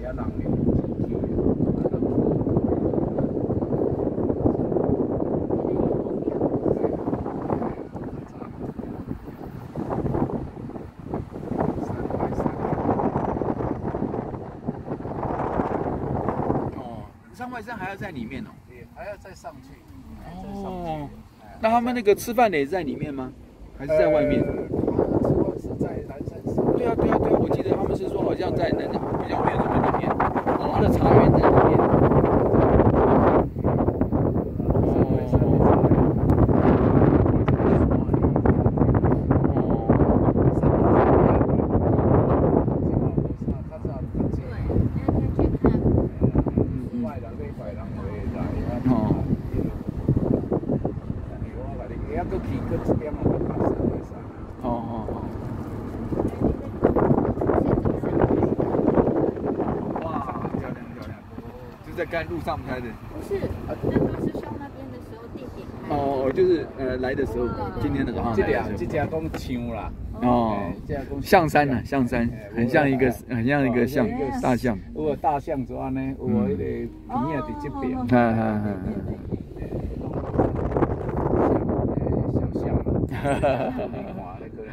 遐人的。 上外山还要在里面哦， 也还要再上去。 哦，那他们那个吃饭的也在里面吗？还是在外面？ 是在南山寺。 对啊，我记得他们是说好像在那比较没有这么里面，哦，他的茶园在里面。在干路上拍的， 不是，那都是上那边的时候地点拍的。 哦，就是来的时候，今天的早上。 这家讲枪啦。 哦，象山呐，象山，很像一个象，大象。 有大象做安尼，有迄个鼻啊伫这边。小象嘛。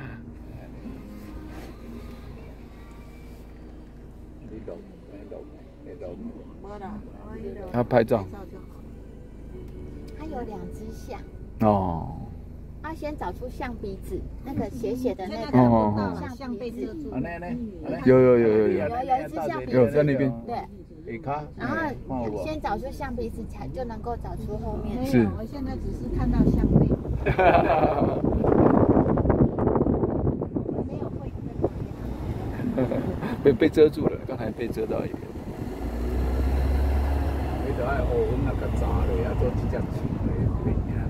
他拍照。 它有2只象。 哦。 要先找出象鼻子，那个斜斜的那个象鼻子。 有一只象鼻子。 有在那边。 对。然后先找出象鼻子，才就能够找出后面。 是。我现在只是看到象鼻。 没有会跟被遮住了，刚才被遮到一点。 你就爱学阮那个炸咧，啊做几只枪咧，变啊。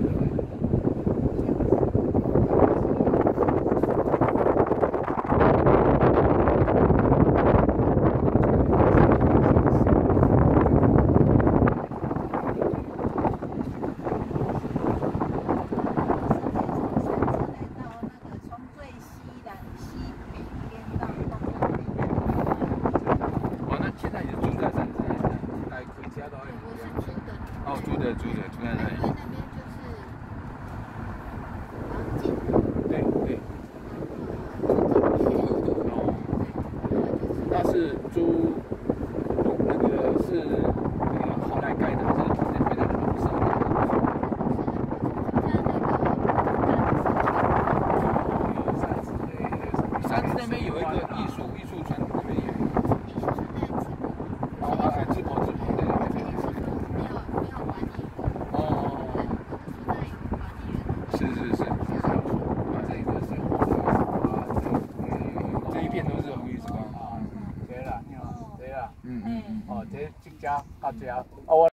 住在那里。对。那是租，那个是后来盖的，还是这边的楼上？山子那边有一个艺术村，那边有。直跑。是。这一片都是红玉石膏。 对了。 哦， 这家到家。